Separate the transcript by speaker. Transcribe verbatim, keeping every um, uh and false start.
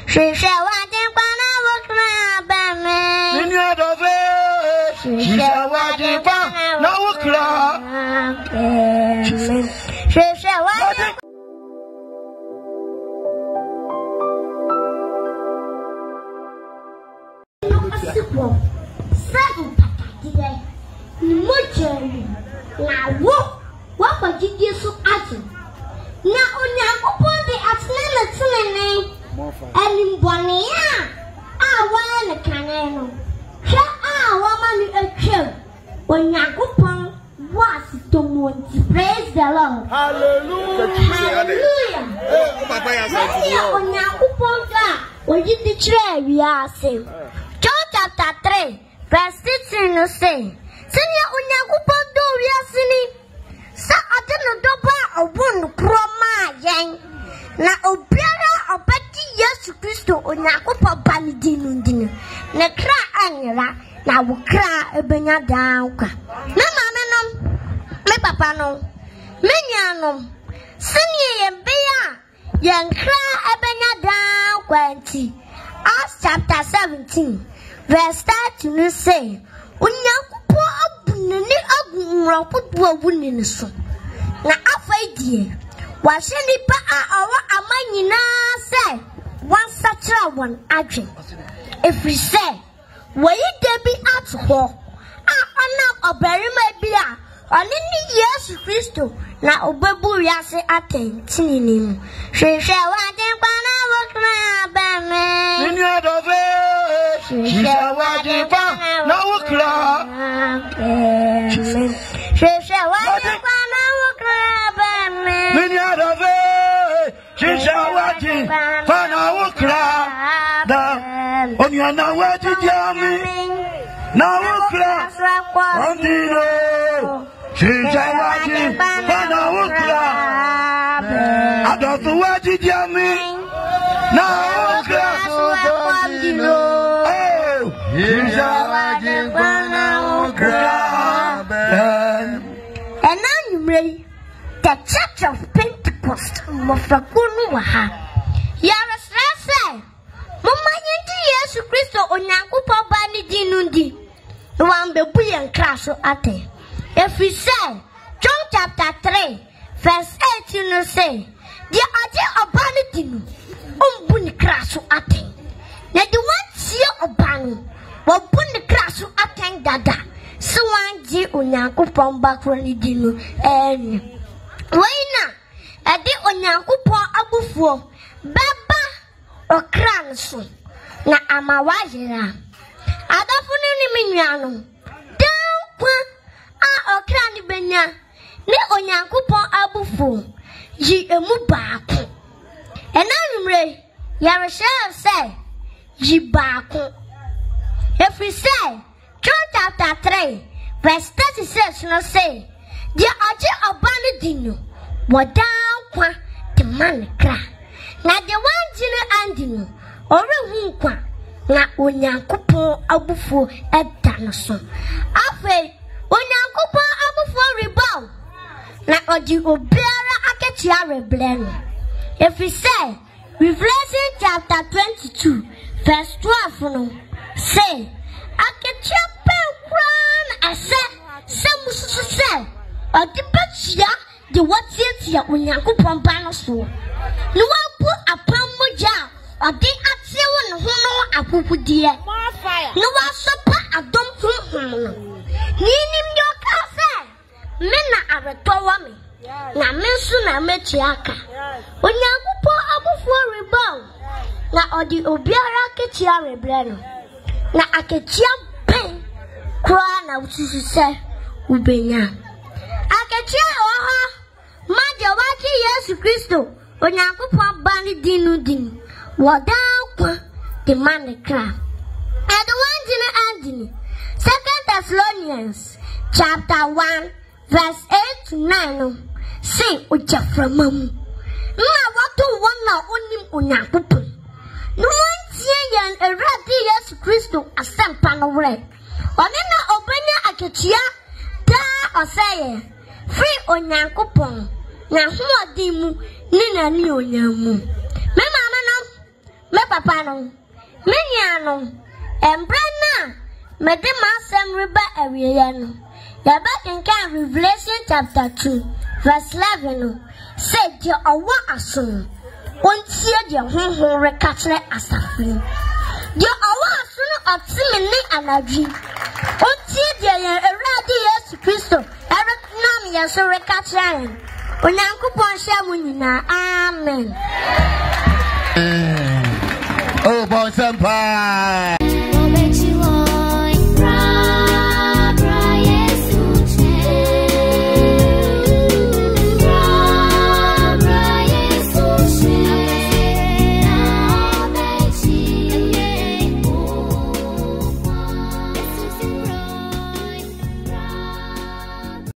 Speaker 1: She shall watch him when I walk around by me.
Speaker 2: In your dove, she shall watch him when I walk around.
Speaker 1: She shall watch him. Seven today. Mutually. Now, what? What would you do so action? Now, on your open the athlete name and in Bonia. I want a canano. Shall I woman a chill when your coupon was to Monty? Praise the Lord.
Speaker 2: Hallelujah.
Speaker 1: Hallelujah. On your coupon, when you declare we are saved. John chapter three, verse sixteen no say, Senior Unyakupo do we are sinning. Sa ateno doba obun kroma yen. Na obiara obeti Yesu Kristo Onyakupo bani dinu dinu. Ne kra anyira na wo kra ebenya daanka. Me mama nom, me papa nom, me nyanom. Senior yembeya yen kra ebenya daanka nti. Acts chapter seventeen, verse thirty no say, Unyakupo abunani agumra kutuwa wunini so. Na afaidie, washeni pa a awa amanyi na say, one satra one adwin. If we say, wayi debi at ho, a ona oberima bia, onini Yesu Kristo na obebu yase atentini mu. Hwehwe waden kwana wokra ba me.
Speaker 2: In your dove, she shall watch him when I walk around.
Speaker 1: She shall watch him when I walk around.
Speaker 2: In your dove, she shall watch him when I walk around. On your now what did you mean? Now walk around. She shall watch him when I walk around. I don't know what did you mean? Now walk around. She shall watch him when I walk around.
Speaker 1: And now you ready? The Church of Pentecost, Mofrakunu Waha. Yarasrasa, Mama Yendi Yesu Christo Onyakupo Bani Dinundi. The one the Buyan Crash Ate. If we say, John chapter three, verse eighteen, no say, the idea of Bani Dinu, Umbuni Crash Ate. Now the one see of Bani, what Bunny Crash Ate Dada, so one G Onyakupo Bakroni Dinu, and Wayna, a de Onyakupo Abufu, Baba or Cranso, na Amawajira. Adafuni Minyano, down a or Cranny Benya, ne Onyakupo Abufu, ye a mubaku. And I'm ready, Yarashel say, ye baku. If we say, John chapter three, verse thirty-six, no say, the idea of Banadino, what down qua the man cry. Now the one dinner andino, or a wonkwa, na Onyakupo Abufu at Danoson. Afe, Onyakupo Abufu rebound. Na odi obiara aketia reblen. If we say, Revelation chapter twenty-two, verse twelve, no, say, aketia pen kran ase, semusu se, odi betia the what yet ya Onyakupo bano so. No one put a pamoja, or the atia one hono akuku dear. No one supper a dumb hono. Ninim your casa. Mena aretowa me. Na mensu na mechiaka. Onyakupo abufu rebound. Na odi obiara ketia rebleno. Na aketia pen. Kwa na ususu se ubenya. Aketia oha. Maja waki Yesu Kristo. Onyakupo bani dinu dinu. Wadakwa the man cry. And the one dinu andini. Second Thessalonians chapter one. Verse eight to nine, say, Uja from Mamu. Ma watu wana onim Onyakupo. No one see and a rabbi Yesu Christo a sampano red. Onena obenya aketia da osaye. Free Onyakupo. Na huwa dimu nina ni onyamu. Me mama no me papa no me nya no embra na me de masem reba awiye no ya ba kan Revelation chapter two verse eleven no say je owa aso ontie je honhon rekatre asafin je owa aso no otime ne anadwi ontie je ye Awurade Yesu Kristo ere nam ye so rekatre onyankopon hye mu nyina amen.
Speaker 2: Oh, boy, senpai.